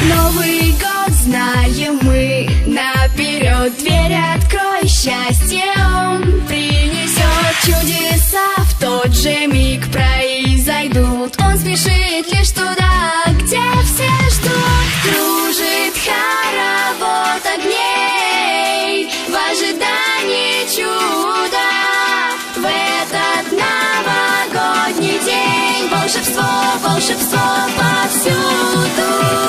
Новый год знаем мы наперед. Дверь открой, счастье он принесет. Чудеса в тот же миг произойдут. Он спешит лишь туда, где все ждут. Кружит хоровод огней в ожидании чуда. В этот новогодний день волшебство, волшебство повсюду.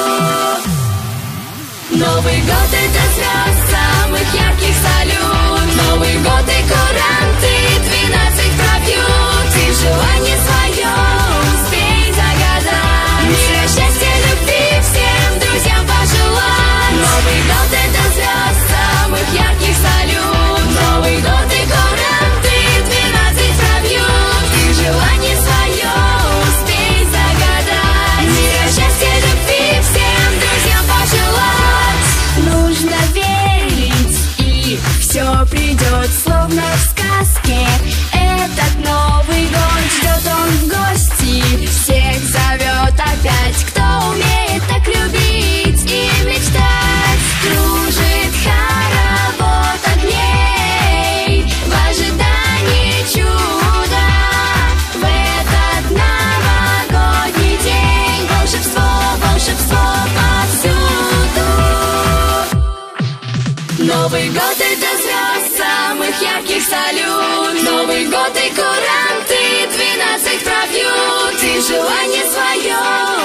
Новый год — это звезд самых ярких салют. Новый год и куранты 12 пропьют. И желание свое успей загадать. Мира, счастья, любви всем друзьям пожелать. Новый год — это звезд самых ярких салют. Новый год и куранты 12 пропьют. И желание свое успей загадать. Мира, счастья, любви всем друзьям пожелать. Нужно верить, и все придет, словно в сказке. Этот Новый год ждет он в гости, всех зовет опять. Кто умеет так любить и мечтать? Кружит хоровод огней в ожидании чуда. В этот новогодний день волшебство, волшебство повсюду. Новый год — это звезд самых ярких салют. Новый год и куранты 12 пропьют. И желание свое